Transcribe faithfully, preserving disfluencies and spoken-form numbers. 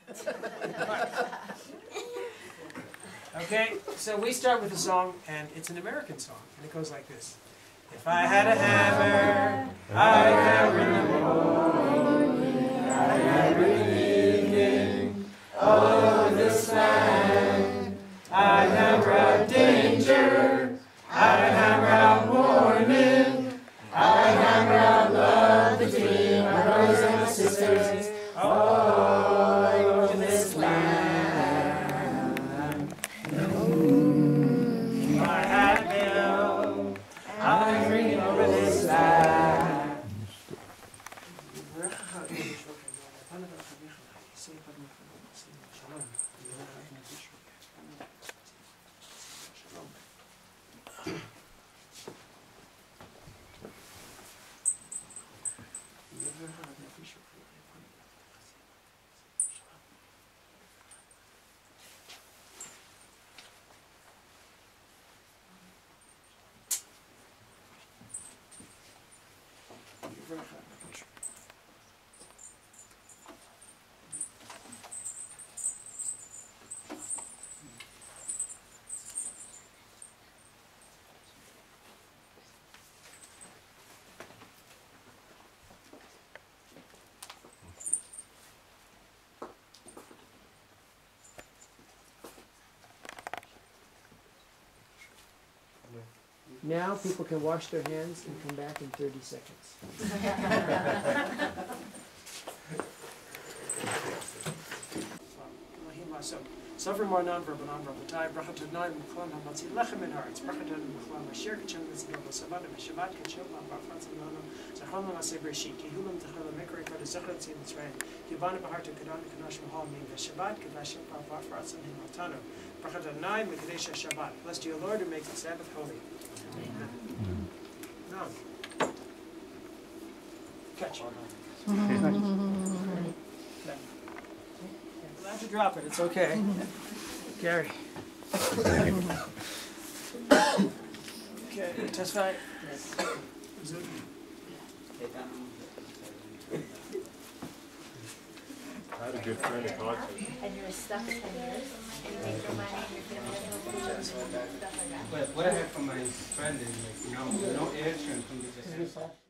Okay, so we start with a song, and it's an American song, and it goes like this. If I had a hammer, I'd hammer in the morning, I'd hammer in the evening, all over this land. I'd hammer out danger, I'd hammer out warning, I'd hammer out love between my brothers and my sisters, all over this land. If I had a bill, I'd bring it over this land. Now people can wash their hands and come back in thirty seconds. Suffer more non-verbal, non-verbal tie. Bracha to nine, mechlam hamatzi lechem in hearts. Bracha to mechlam asher kachem v'zigam v'sabat v'shabbat kachem v'afratz v'nono. Zachron l'maseh breshit. Kihulam techel l'mekre kod zachron tzim mitzrayim. Kibana b'har to kadan kadash mahal min v'shabbat k'vashim v'afratz v'himaltanu. Bracha to nine, mekadesh Shabbat. Blessed you, Lord, who makes the Sabbath holy. Amen. No. Catch. Allowed to drop it, it's okay. Gary. Okay, testify. Yes. I had a good friend in college. And you were stuck ten years? Anything from my name, your family, stuff like that? But what I heard from my friend is like, you know, no air from the